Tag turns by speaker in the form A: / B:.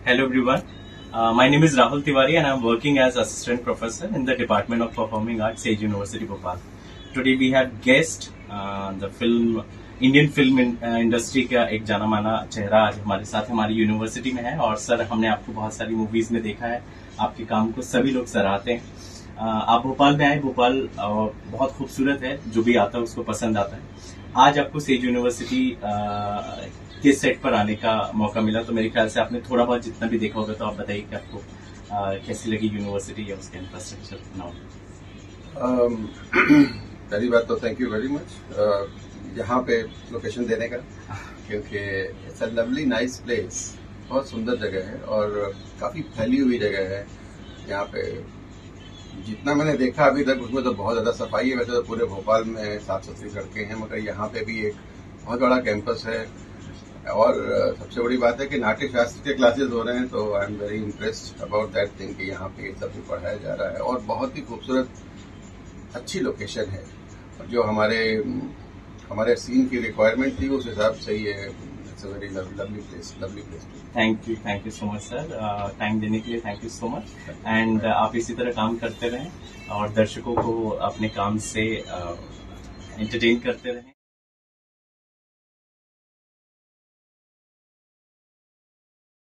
A: Hello everyone. My name is Rahul Tiwari and I am working as assistant professor in the Department of Performing Arts, Sage University, Bhopal. Today we have guest the Indian film industry का एक जाना माना चेहरा आज हमारे साथ हमारी university में है। और सर, हमने आपको बहुत सारी मूवीज में देखा है, आपके काम को सभी लोग सराहते हैं। आप भोपाल में आए, भोपाल बहुत खूबसूरत है, जो भी आता है उसको पसंद आता है। आज आपको सेज यूनिवर्सिटी के सेट पर आने का मौका मिला, तो मेरे ख्याल से आपने थोड़ा बहुत जितना भी देखा होगा, तो आप बताइए कि आपको कैसी लगी यूनिवर्सिटी या उसके इंफ्रास्ट्रक्चर नाउ।
B: पहली बात तो थैंक यू वेरी मच यहाँ पे लोकेशन देने का, क्योंकि it's a lovely nice place, बहुत सुंदर जगह है और काफी फैली हुई जगह है। यहाँ पे जितना मैंने देखा अभी तक उसमें तो बहुत ज्यादा सफाई है। वैसे तो पूरे भोपाल में साफ सुथरी सड़कें हैं, मगर यहाँ पे भी एक बहुत बड़ा कैंपस है। और सबसे बड़ी बात है कि नाट्य शास्त्र के क्लासेस हो रहे हैं, तो I am very impressed about that thing कि यहाँ पे सब भी पढ़ाया जा रहा है और बहुत ही खूबसूरत अच्छी लोकेशन है। जो हमारे सीन की रिक्वायरमेंट थी उस हिसाब से ही है। It's a very lovely place.
A: Thank you so much sir, time देने के लिए thank you so much. And आप इसी तरह काम करते रहें और दर्शकों को अपने काम से एंटरटेन करते रहें।